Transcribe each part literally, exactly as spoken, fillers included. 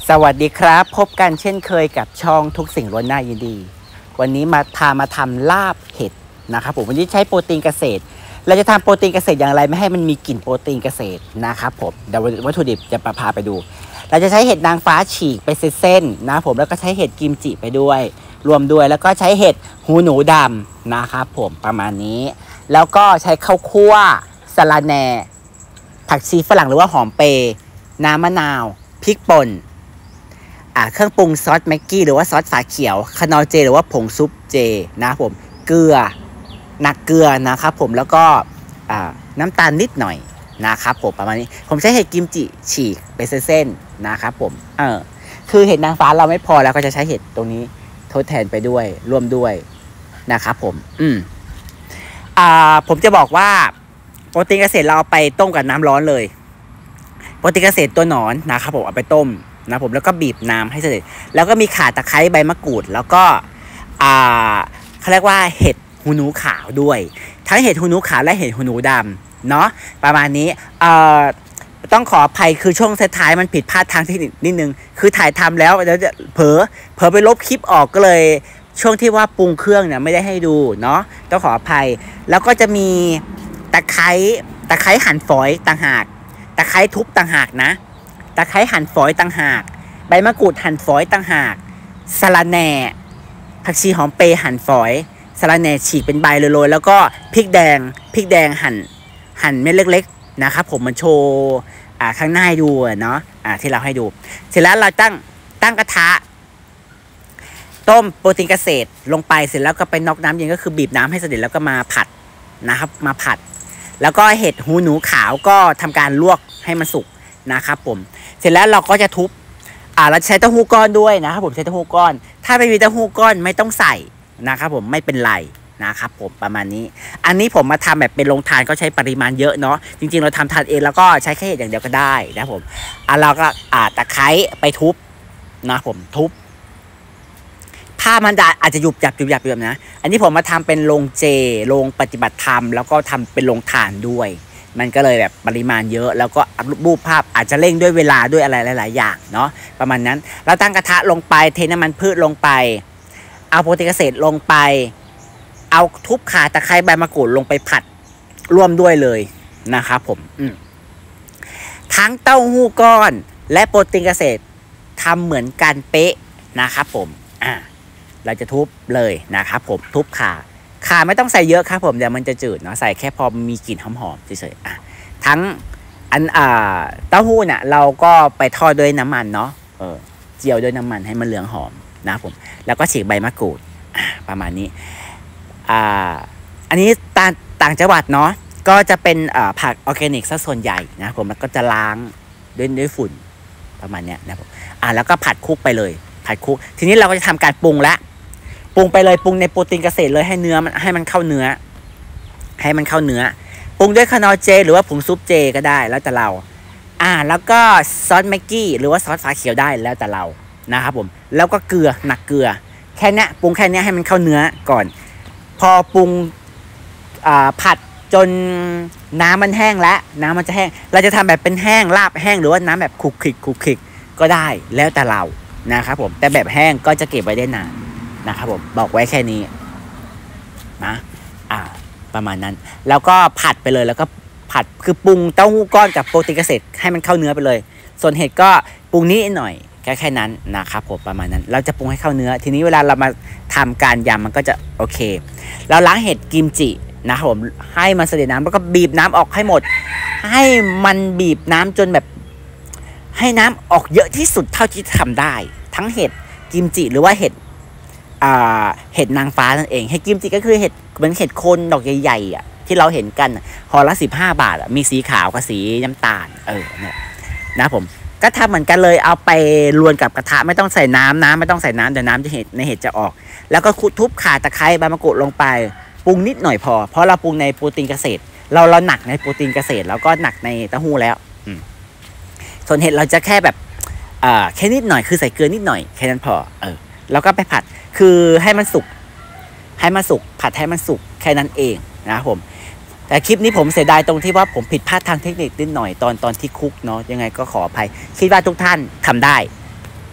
สวัสดีครับพบกันเช่นเคยกับช่องทุกสิ่งล้วนน่ายินดีวันนี้มาพามาทำลาบเห็ดนะครับผมวันนี้ใช้โปรตีนเกษตรเราจะทำโปรตีนเกษตรอย่างไรไม่ให้มันมีกลิ่นโปรตีนเกษตรนะครับผมเดี๋ยววัตถุดิบจะพาไปดูเราจะใช้เห็ดนางฟ้าฉีกไปเส้นๆนะผมแล้วก็ใช้เห็ดกิมจิไปด้วยรวมด้วยแล้วก็ใช้เห็ดหูหนูดำนะครับผมประมาณนี้แล้วก็ใช้ข้าวคั่วสะระแหน่ผักชีฝรั่งหรือว่าหอมเปรย์น้ำมะนาวพริกป่นเครื่องปรุงซอสแม็กกี้หรือว่าซอสฝาเขียวคานอเจหรือว่าผงซุปเจนะครับผมเกลือหนักเกลือนะครับผมแล้วก็น้ำตาลนิดหน่อยนะครับผมประมาณนี้ผมใช้เห็ดกิมจิฉีกเป็นเส้นๆนะครับผมเออคือเห็ดนางฟ้าเราไม่พอแล้วก็จะใช้เห็ดตรงนี้ทดแทนไปด้วยร่วมด้วยนะครับผมอืมอ่าผมจะบอกว่าโปรตีนเกษตรเราเอาไปต้มกับน้ำร้อนเลยโปรตีนเกษตรตัวหนอนนะครับผมเอาไปต้มนะผมแล้วก็บีบน้ำให้เสร็จแล้วก็มีข่าตะไคร้ใบมะกรูดแล้วก็อ่าเขาเรียกว่าเห็ดหูหนูขาวด้วยทั้งเห็ดหูหนูขาวและเห็ดหูหนูดำเนาะประมาณนี้เอ่อต้องขออภัยคือช่วงท้ายๆมันผิดพลาดทางเทคนิคนิดนึงคือถ่ายทำแล้วแล้วจะเผลอเผลอไปลบคลิปออกก็เลยช่วงที่ว่าปรุงเครื่องเนี่ยไม่ได้ให้ดูเนาะต้องขออภัยแล้วก็จะมีตะไคร้ตะไคร้หั่นฝอยต่างหากตะไคร้ทุบต่างหากนะตะไคร้หั่นฝอยต่างหากใบมะกรูดหั่นฝอยต่างหากสะระแหน่ผักชีหอมเปรย์หั่นฝอยสะระแหน่ฉีกเป็นใบโรยๆแล้วก็พริกแดงพริกแดงหั่นหั่นเม็ดเล็กๆนะครับผมมันโชว์อ่าข้างหน้าให้ดูเนาะอ่าที่เราให้ดูเสร็จแล้วเราตั้งตั้งกระทะต้มโปรตีนเกษตรลงไปเสร็จแล้วก็ไปน็อกน้ำเย็นก็คือบีบน้ำให้เสด็จแล้วก็มาผัดนะครับมาผัดแล้วก็เห็ดหูหนูขาวก็ทำการลวกให้มันสุกนะครับผมเสร็จแล้วเราก็จะทุบอ่าเราใช้เต้าหู้ก้อนด้วยนะครับผมใช้เต้าหู้ก้อนถ้าไม่มีเต้าหู้ก้อนไม่ต้องใส่นะครับผมไม่เป็นไรนะครับผมประมาณนี้อันนี้ผมมาทำแบบเป็นโรงทานก็ใช้ปริมาณเยอะเนาะจริงๆเราทำทานเองแล้วก็ใช้แค่เห็ดอย่างเดียวก็ได้นะครับผมอ่าเราก็อ่าตะไคร้ไปทุบนะผมทุบผ้ามันอาจจะหยุบหยับหยุบหยับแบบนะอันนี้ผมมาทำเป็นโรงเจโรงปฏิบัติธรรมแล้วก็ทำเป็นโรงทานด้วยมันก็เลยแบบปริมาณเยอะแล้วก็รูปภาพอาจจะเร่งด้วยเวลาด้วยอะไรหลายๆอย่างเนาะประมาณนั้นเราตั้งกระทะลงไปเทน้ำมันพืชลงไปเอาโปรตีนเกษตรลงไปเอาทุบข่าตะไคร้ใบมะกรูดลงไปผัดร่วมด้วยเลยนะครับผมทั้งเต้าหู้ก้อนและโปรตีนเกษตรทำเหมือนกันเป๊ะนะครับผมอ่าเราจะทุบเลยนะครับผมทุบข่าข่าไม่ต้องใส่เยอะครับผมเดี๋ยวมันจะจืดเนาะใส่แค่พอมีกลิ่นหอมๆเฉยๆอ่ะทั้งอันอ่าเต้าหู้เนี่ยเราก็ไปทอดด้วยน้ำมันเนาะเออเจียวด้วยน้ำมันให้มันเหลืองหอมนะครับผมแล้วก็ฉีกใบมะกรูดอ่าประมาณนี้อ่าอันนี้ต่างต่างจังหวัดเนาะก็จะเป็นอ่าผักออร์แกนิกซะส่วนใหญ่นะผมแล้วก็จะล้างด้วยด้วยฝุ่นประมาณเนี้ยนะผมอ่าแล้วก็ผัดคุกไปเลยผัดคุกทีนี้เราก็จะทำการปรุงแล้วปรุงไปเลยปรุงในโปรตีนเกษตรเลยให้เนื้อมันให้มันเข้าเนื้อให้มันเข้าเนื้อปรุงด้วยคานอเจหรือว่าผงซุปเจก็ได้แล้วแต่เราอ่าแล้วก็ซอสแม็กกี้หรือว่าซอสฝาเขียวได้แล้วแต่เรานะครับผมแล้วก็เกลือหนักเกลือแค่นี้ปรุงแค่นี้ให้มันเข้าเนื้อก่อนพอปรุงอ่าผัดจนน้ำมันแห้งแล้วน้ำมันจะแห้งเราจะทำแบบเป็นแห้งลาบแห้งหรือว่าน้ำแบบคลุกคลิกคลุกคลิกก็ได้แล้วแต่เรานะครับผมแต่แบบแห้งก็จะเก็บไว้ได้นานนะครับผมบอกไว้แค่นี้นะอ่าประมาณนั้นแล้วก็ผัดไปเลยแล้วก็ผัดคือปรุงเต้าหู้ก้อนกับโปรตีนเกษตรให้มันเข้าเนื้อไปเลยส่วนเห็ดก็ปรุงนิดหน่อยแค่แค่นั้นนะครับผมประมาณนั้นเราจะปรุงให้เข้าเนื้อทีนี้เวลาเรามาทำการยำมันก็จะโอเคเราล้างเห็ดกิมจินะครับผมให้มันเสด็จน้ำแล้วก็บีบน้ำออกให้หมดให้มันบีบน้ำจนแบบให้น้ำออกเยอะที่สุดเท่าที่ทำได้ทั้งเห็ดกิมจิหรือว่าเห็ดอ่าเห็ดนางฟ้านั่นเองเห็ดกิมจิก็คือเห็ดเหมือนเห็ดโคนดอกใหญ่ๆอ่ะที่เราเห็นกันห่อละสิบห้าบาทอ่ะมีสีขาวกับสีน้ำตาลเออเนี่ยนะผมก็ทำเหมือนกันเลยเอาไปรวนกับกระทะไม่ต้องใส่น้ำน้ำไม่ต้องใส่น้ำเดี๋ยวน้ำจะเห็ดในเห็ดจะออกแล้วก็ทุบข่าตะไคร้ใบมะกรูดลงไปปรุงนิดหน่อยพอเพราะเราปรุงในโปรตีนเกษตรเราเราหนักในโปรตีนเกษตรแล้วก็หนักในเต้าหู้แล้วส่วนเห็ดเราจะแค่แบบอ่าแค่นิดหน่อยคือใส่เกลือนิดหน่อยแค่นั้นพอเออแล้วก็ไปผัดคือให้มันสุกให้มันสุกผัดให้มันสุกแค่นั้นเองนะครับผมแต่คลิปนี้ผมเสียดายตรงที่ว่าผมผิดพลาดทางเทคนิคนิดหน่อยตอนตอนที่คุกเนาะยังไงก็ขออภัยคิดว่าทุกท่านทำได้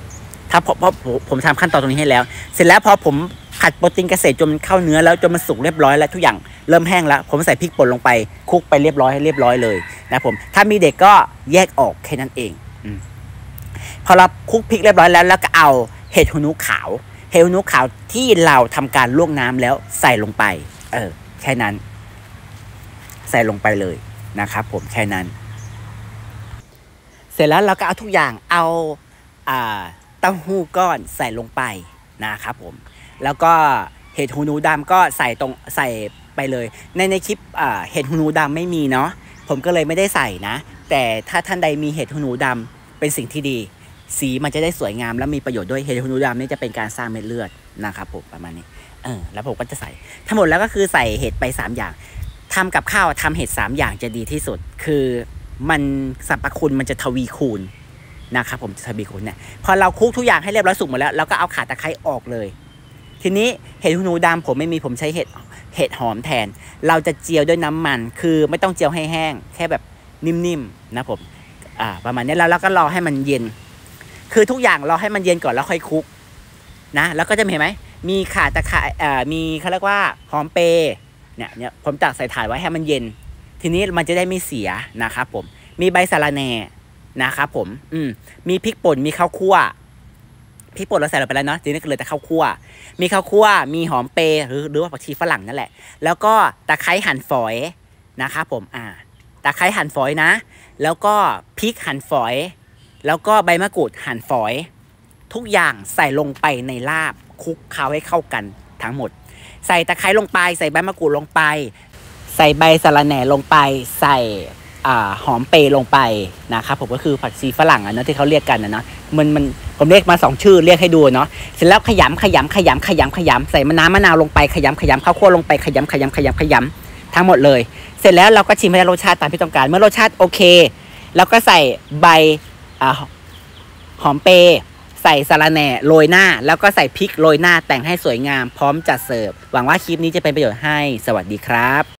ครับเพราะเพราะผมทำขั้นตอนตรงนี้ให้แล้วเสร็จแล้วพอผมผัดโปรตีนเกษตรจนมันเข้าเนื้อแล้วจนมันสุกเรียบร้อยแล้วทุกอย่างเริ่มแห้งแล้วผมใส่พริกป่นลงไปคลุกไปเรียบร้อยให้เรียบร้อยเลยนะผมถ้ามีเด็กก็แยกออกแค่นั้นเองอพอเราคลุกพริกเรียบร้อยแล้วแล้วก็เอาเห็ดหูหนูขาวเห็ดหูหนูขาวที่เราทำการลวกน้ำแล้วใส่ลงไปเออแค่นั้นใส่ลงไปเลยนะครับผมแค่นั้นเสร็จแล้วเราก็เอาทุกอย่างเอาอ่าเต้าหู้ก้อนใส่ลงไปนะครับผมแล้วก็เห็ดหูหนูดำก็ใส่ตรงใส่ไปเลยในในคลิปอ่าเห็ดหูหนูดำไม่มีเนาะผมก็เลยไม่ได้ใส่นะแต่ถ้าท่านใดมีเห็ดหูหนูดำเป็นสิ่งที่ดีสีมันจะได้สวยงามและมีประโยชน์ด้วยเห็ดหูหนูดำนี่จะเป็นการสร้างเม็ดเลือดนะครับผมประมาณนี้เออแล้วผมก็จะใส่ทั้งหมดแล้วก็คือใส่เห็ดไปสามอย่างทำกับข้าวทำเห็ดสามอย่างจะดีที่สุดคือมันสรรพคุณมันจะทวีคูณนะครับผมจะทวีคูณเนี่ยพอเราคลุกทุกอย่างให้เรียบร้อยสุกหมดแล้วเราก็เอาข่าตะไคร้ออกเลยทีนี้เห็ดหูหนูดำผมไม่มีผมใช้เห็ดเห็ดหอมแทนเราจะเจียวด้วยน้ำมันคือไม่ต้องเจียวให้แห้งแค่แบบนิ่มๆนะผมอ่าประมาณนี้แล้วเราก็รอให้มันเย็นคือทุกอย่างรอให้มันเย็นก่อนแล้วค่อยคลุกนะแล้วก็จะเห็นไหมมีข่าตะไคร้อ่ามีเขาเรียกว่าหอมเปรย์เนี่ยเนี่ยผมตักใส่ถ่านไว้ให้มันเย็นทีนี้มันจะได้ไม่เสียนะครับผมมีใบสะระแหน่นะครับผมอืมมีพริกป่นมีข้าวคั่วพริกป่นเราใส่ลงไปแล้วเนาะทีนี้ก็เลยแต่ข้าวคั่วมีข้าวคั่วมีหอมเปรย์หรือหรือว่าผักชีฝรั่งนั่นแหละแล้วก็ตะไคร้หั่นฝอยนะครับผมอ่าตะไคร้หั่นฝอยนะแล้วก็พริกหั่นฝอยแล้วก็ใบมะกรูดหั่นฝอยทุกอย่างใส่ลงไปในลาบคลุกเคล้าให้เข้ากันทั้งหมดใส่ตะไคร้ลงไปใส่ใบมะกรูดลงไปใส่ใบสะระแหน่ลงไปใส่หอมเปรย์ลงไปนะครับผมก็คือผักชีฝรั่งอ่ะเนาะที่เขาเรียกกันนะเนาะมันมันผมเรียกมาสองชื่อเรียกให้ดูเนาะเสร็จแล้วขยำขยำขยำขยำขยำใส่มะนาวมะนาวลงไปขยำขยำข้าวคั่วลงไปขยำขยำขยำขยำทั้งหมดเลยเสร็จแล้วเราก็ชิมให้รสชาติตามที่ต้องการเมื่อรสชาติโอเคแล้วก็ใส่ใบหอมเปรย์ใส่สะระแหน่โรยหน้าแล้วก็ใส่พริกโรยหน้าแต่งให้สวยงามพร้อมจัดเสิร์ฟหวังว่าคลิปนี้จะเป็นประโยชน์ให้สวัสดีครับ